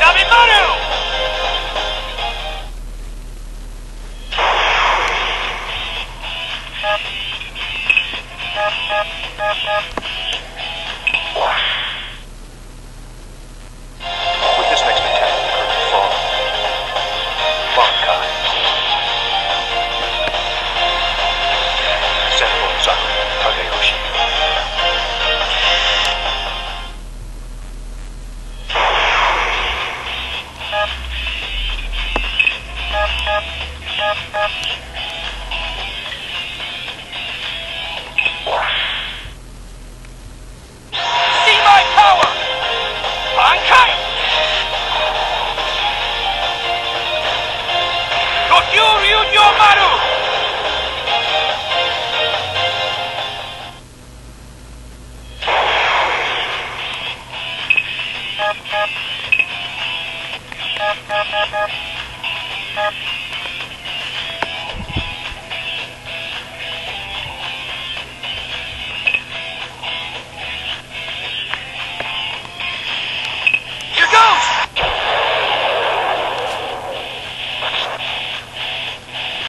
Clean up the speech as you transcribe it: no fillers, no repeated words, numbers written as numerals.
With this next attack, the curtain fall. Bankai. Senpo Zaku, Kageyoshi. See my power! Bankai! Fujimaru!